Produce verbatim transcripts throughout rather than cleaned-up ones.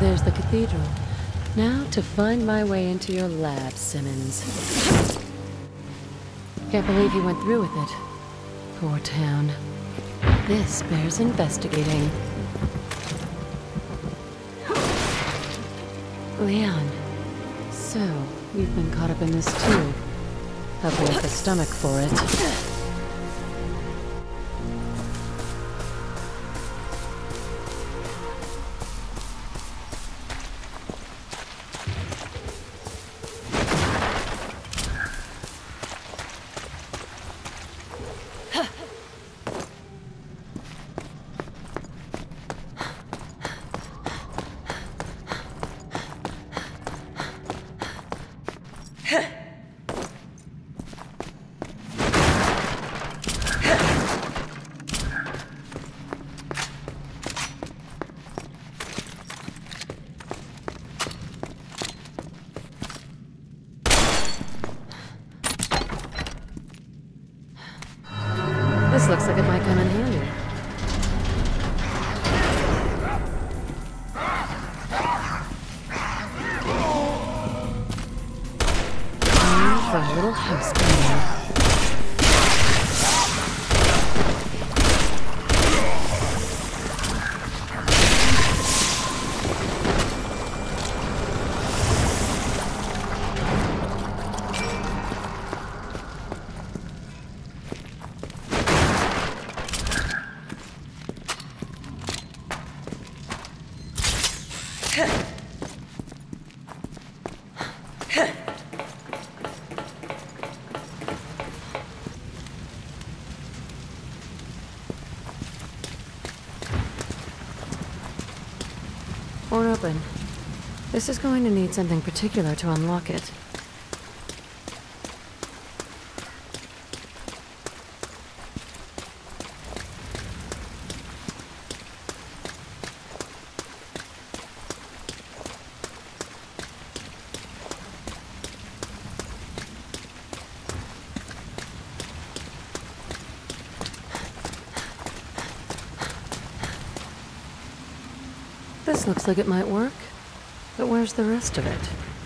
there's the cathedral. Now to find my way into your lab, Simmons. Can't believe you went through with it. Poor town. This bears investigating. Leon. So, you've been caught up in this too. Hope you have the stomach for it. This looks like it might come in handy. Time for a little house cleaning. Won't open. This is going to need something particular to unlock it. This looks like it might work, but where's the rest of it?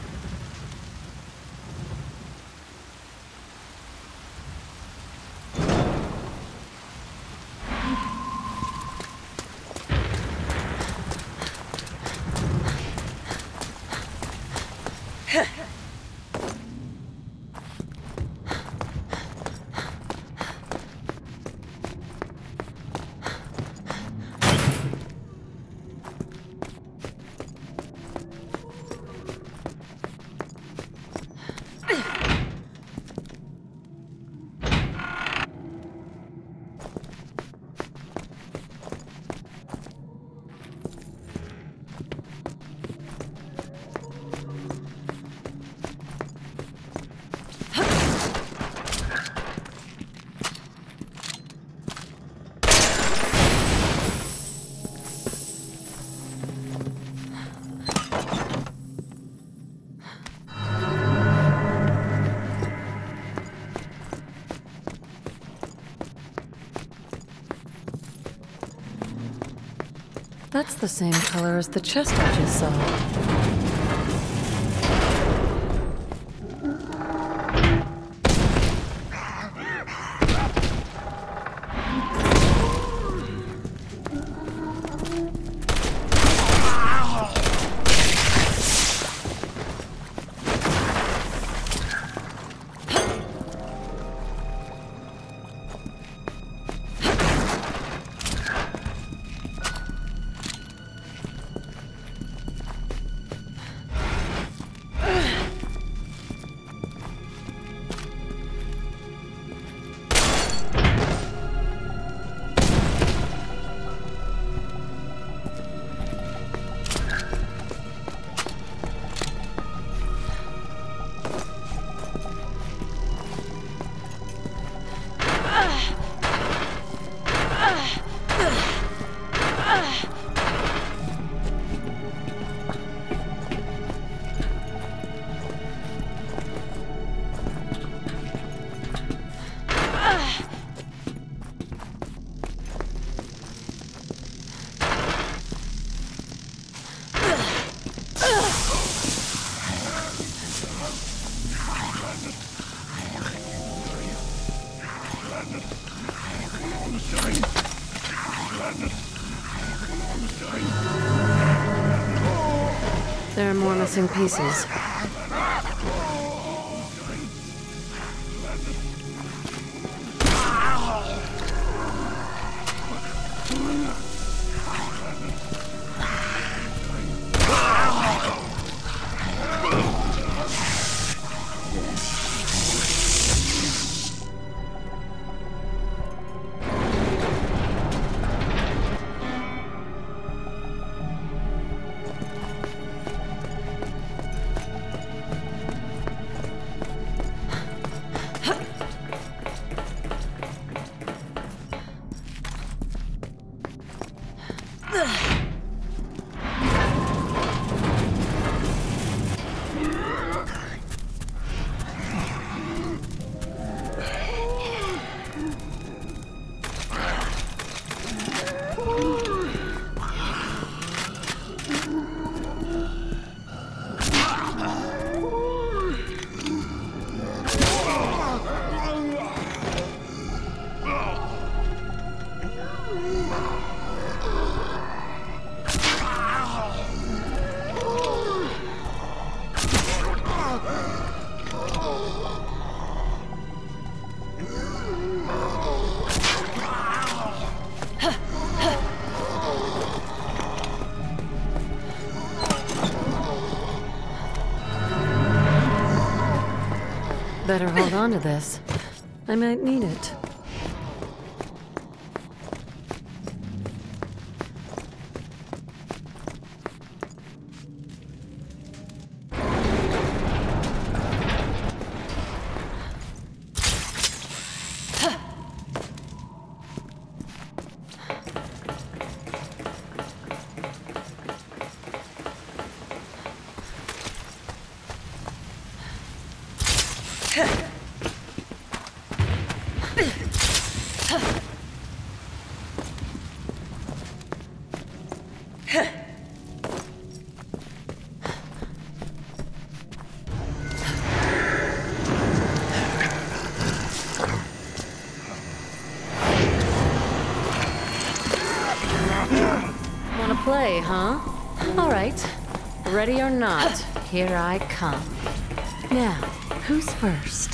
That's the same color as the chest I just saw. There are more missing pieces. Better hold on to this. I might need it. Wanna play, huh? All right. Ready or not, here I come. Now, who's first?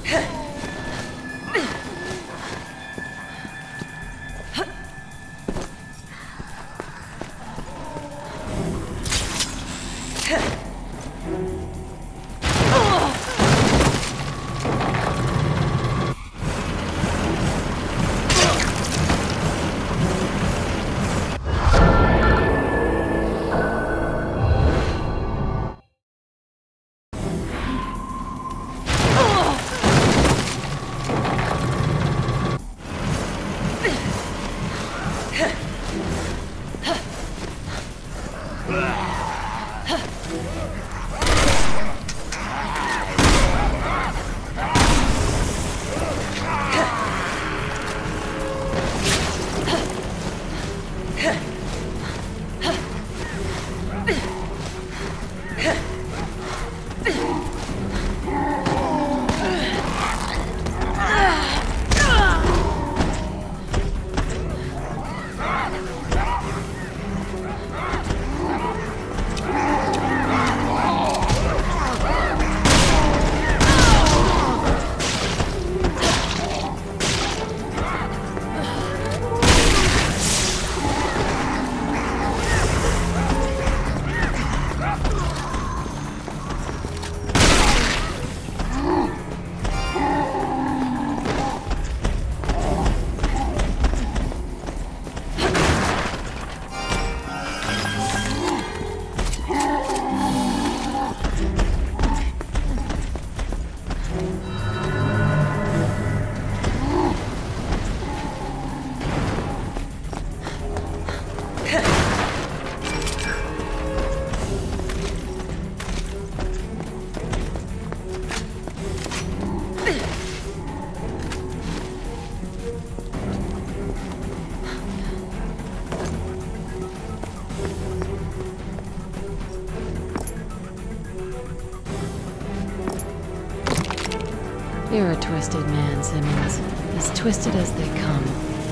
You're a twisted man, Simmons. As twisted as they come.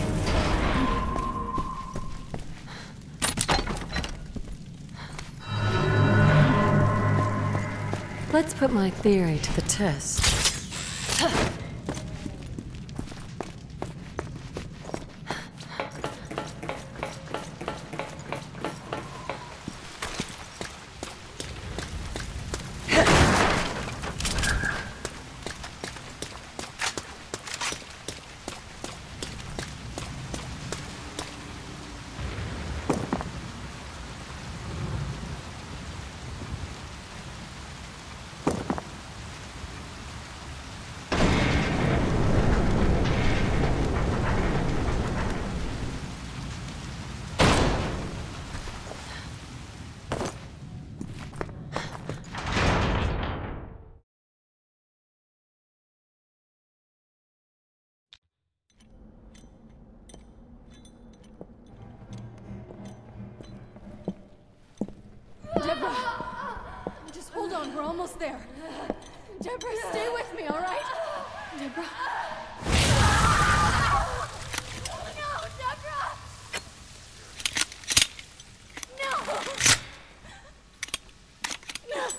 Let's put my theory to the test. Deborah! Just hold on, we're almost there. Deborah, stay with me, all right? Deborah? No, Deborah! No! No!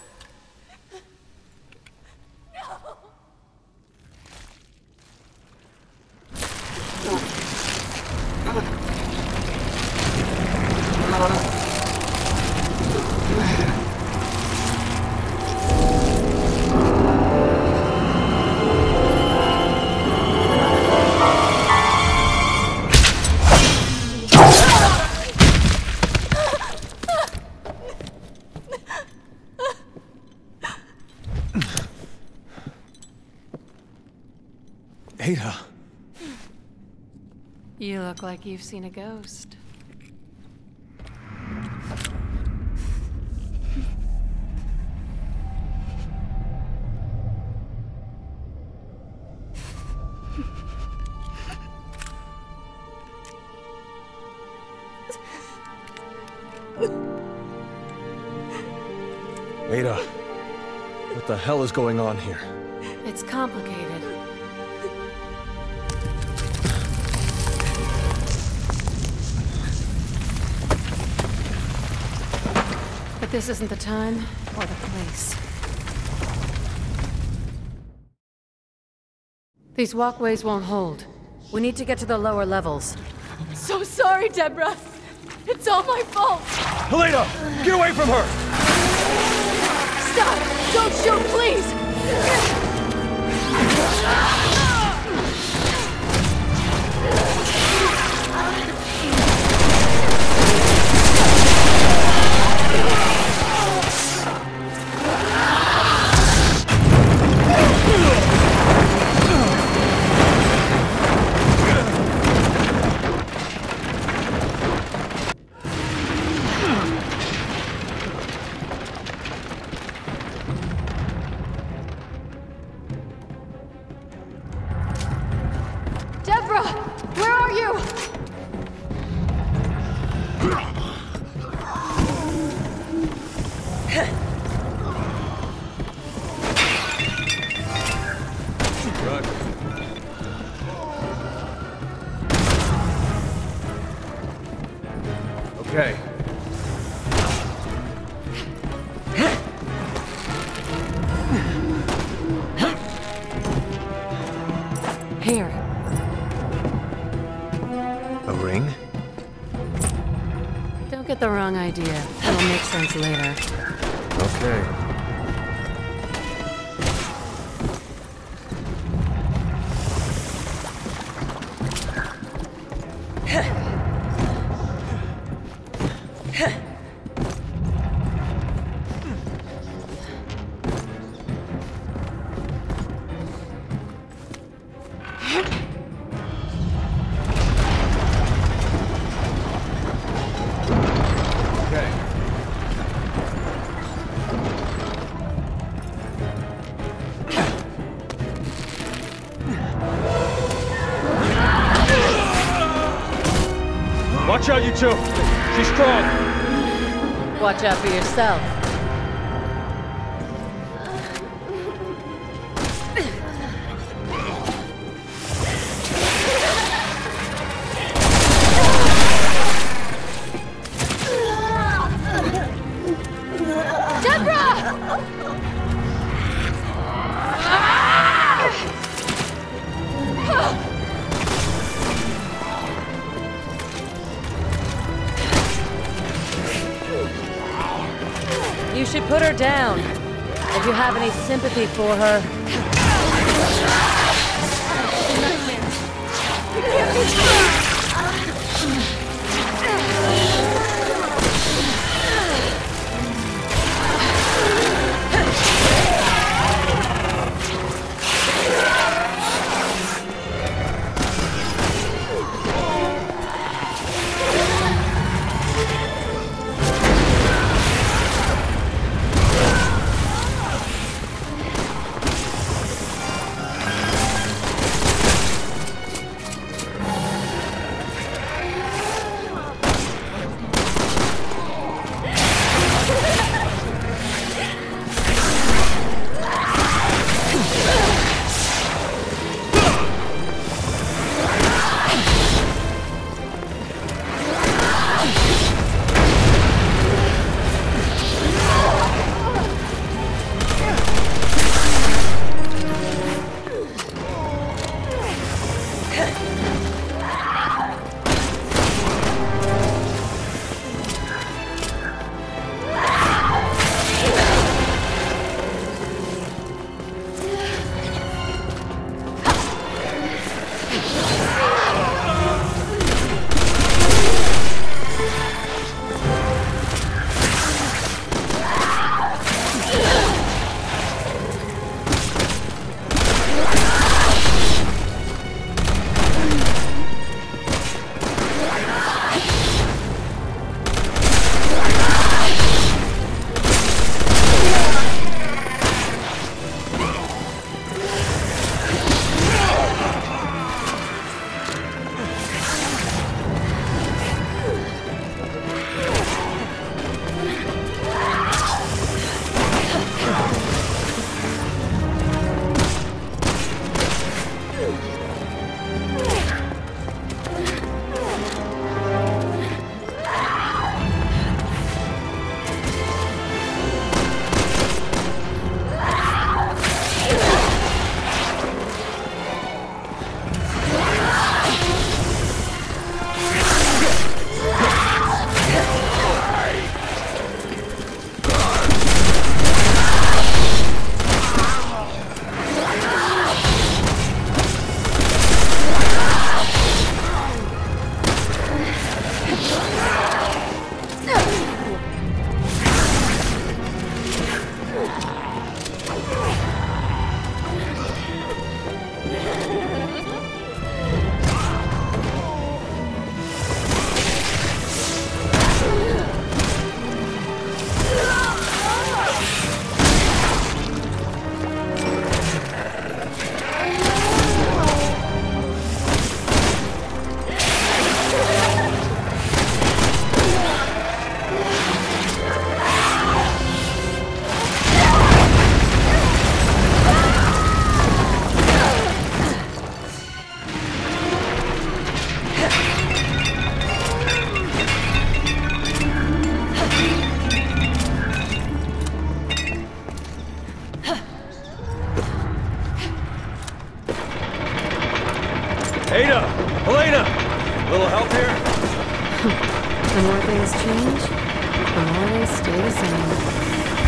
Ada. You look like you've seen a ghost. Ada, what the hell is going on here? It's complicated. But this isn't the time or the place. These walkways won't hold. We need to get to the lower levels. So sorry, Deborah. It's all my fault. Helena! Get away from her! Stop! Don't shoot, please! Deborah! Where are you? Okay. Here. A ring? Don't get the wrong idea. It'll make sense later. Okay. Watch out, you two! She's strong! Watch out for yourself. You should put her down, if you have any sympathy for her. Ada! Helena! A little help here? The more things change, the more they stay the same.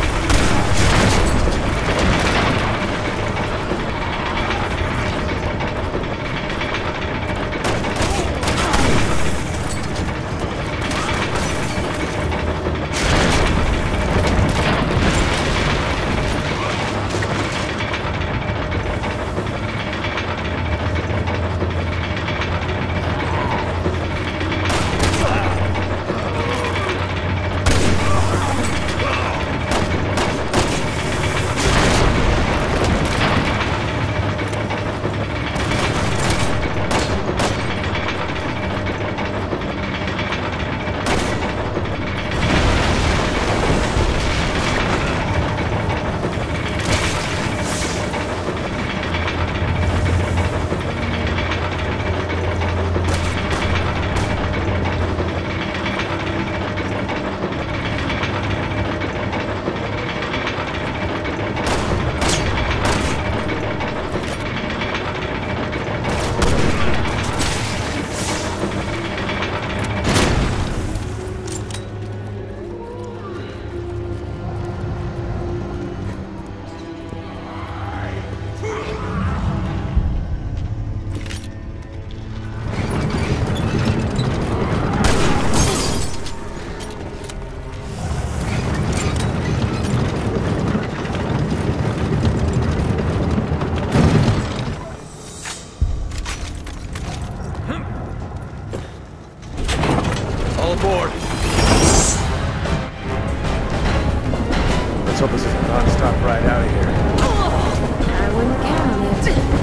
All aboard. Let's hope this is a non-stop ride out of here. I wouldn't count on it.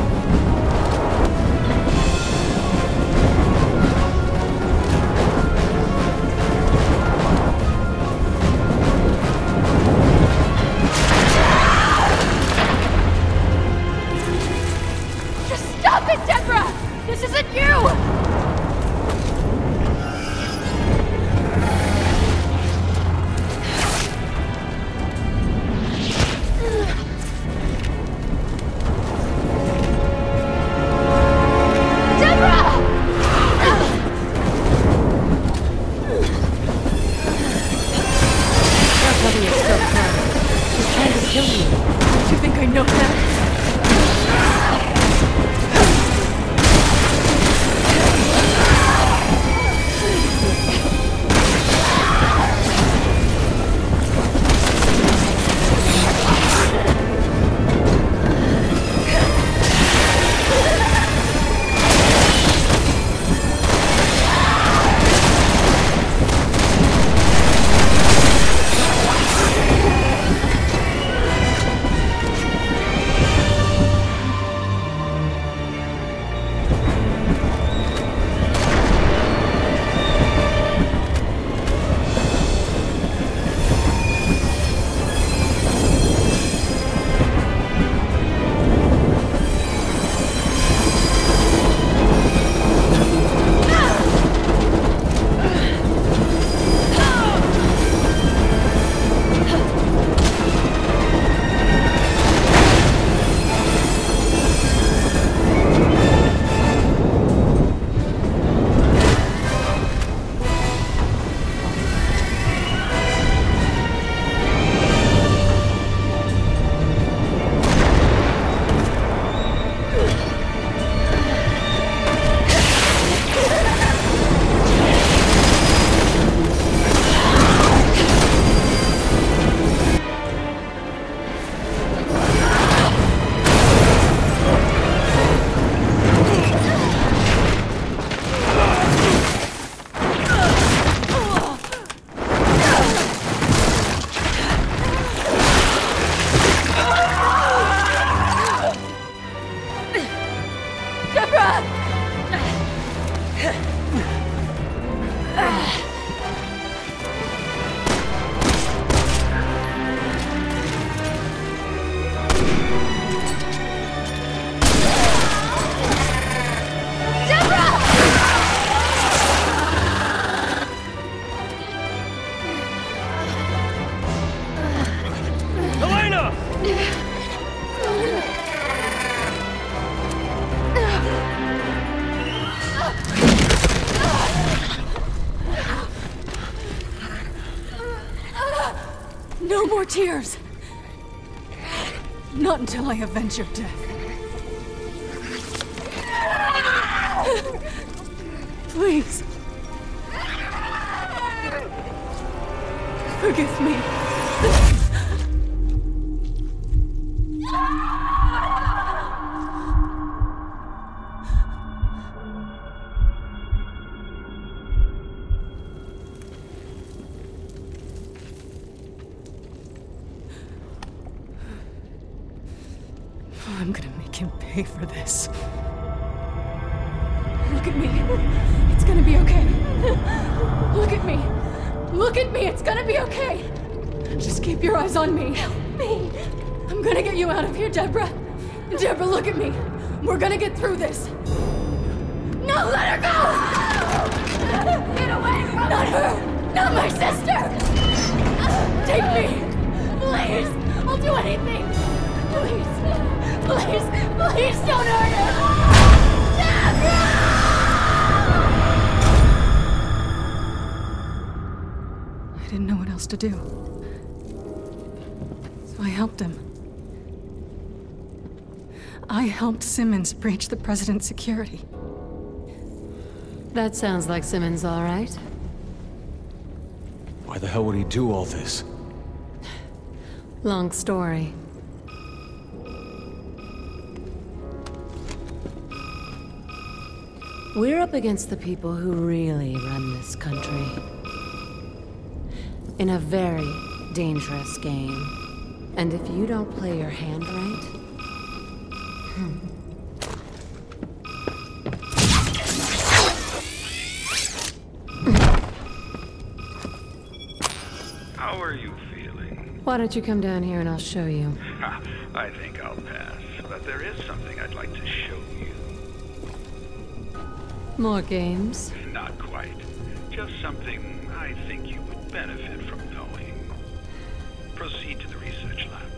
Just stop it, Deborah! This isn't you! Don't you think I know that? No more tears! Not until I avenge your death. Please. Forgive me. I'm gonna make him pay for this. Look at me. It's gonna be okay. Look at me. Look at me. It's gonna be okay. Just keep your eyes on me. Help me. I'm gonna get you out of here, Deborah. Deborah, look at me. We're gonna get through this. No, let her go! Get away from me! Not her! Not my sister! Take me! Please! I'll do anything! Please! Please! Please don't hurt her! Deborah! I didn't know what else to do. So I helped him. I helped Simmons breach the president's security. That sounds like Simmons, all right. Why the hell would he do all this? Long story. We're up against the people who really run this country. In a very dangerous game. And if you don't play your hand right... Hmm. How are you feeling? Why don't you come down here and I'll show you. I think I'll pass, but there is something I'd like to show you. More games? Not quite. Just something I think you would benefit from knowing. Proceed to the research lab.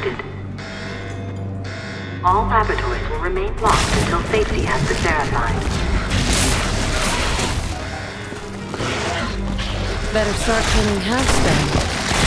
detected. All laboratories will remain locked until safety has been verified. Better start cleaning house then.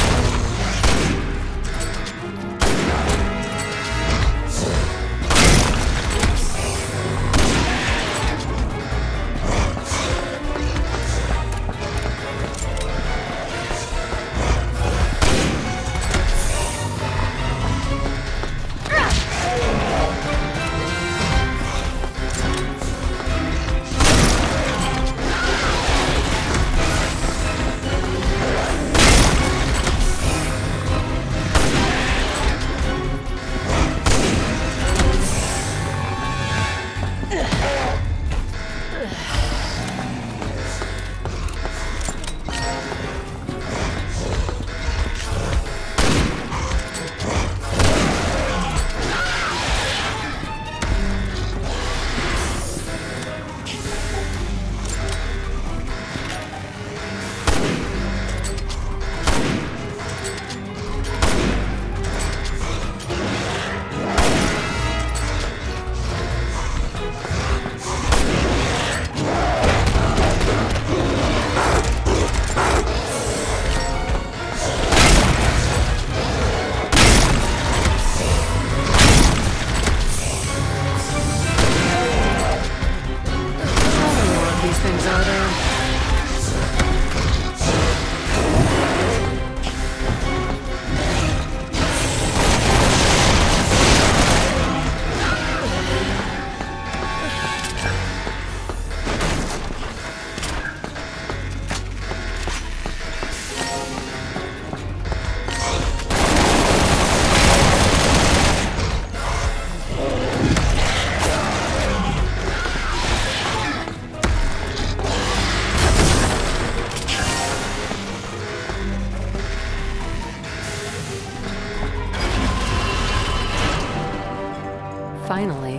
Finally.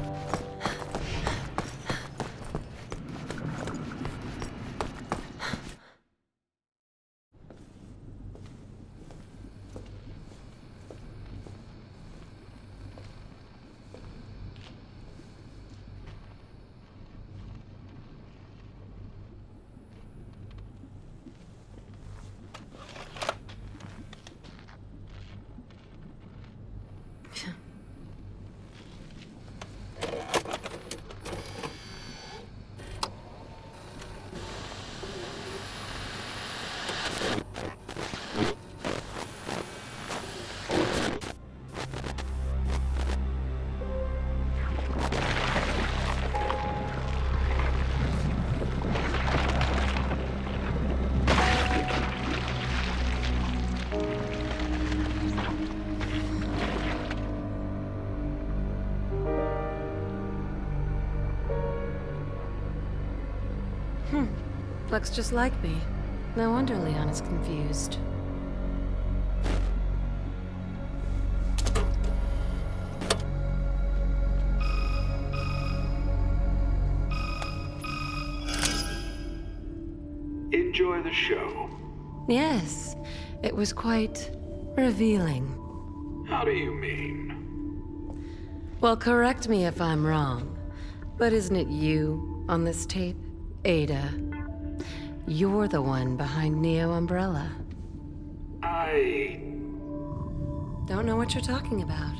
Hmm. Looks just like me. No wonder Leon is confused. Enjoy the show. Yes, it was quite revealing. How do you mean? Well, correct me if I'm wrong, but isn't it you on this tape? Ada. You're the one behind Neo Umbrella. I... Don't know what you're talking about.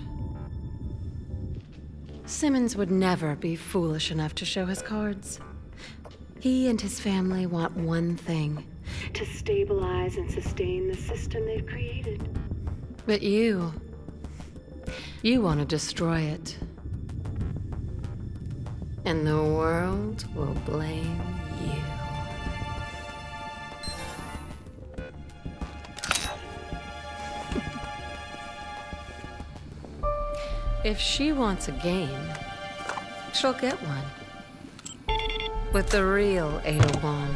Simmons would never be foolish enough to show his cards. He and his family want one thing. To stabilize and sustain the system they've created. But you... you want to destroy it. And the world will blame you. If she wants a game, she'll get one. With the real Ada Wong.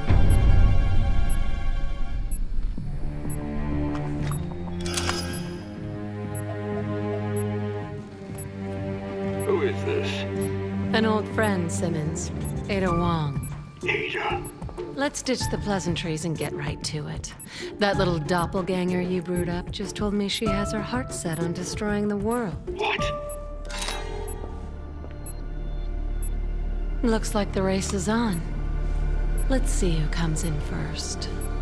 Who is this? An old friend, Simmons. Ada Wong. Ada. Let's ditch the pleasantries and get right to it. That little doppelganger you brewed up just told me she has her heart set on destroying the world. What? Looks like the race is on. Let's see who comes in first.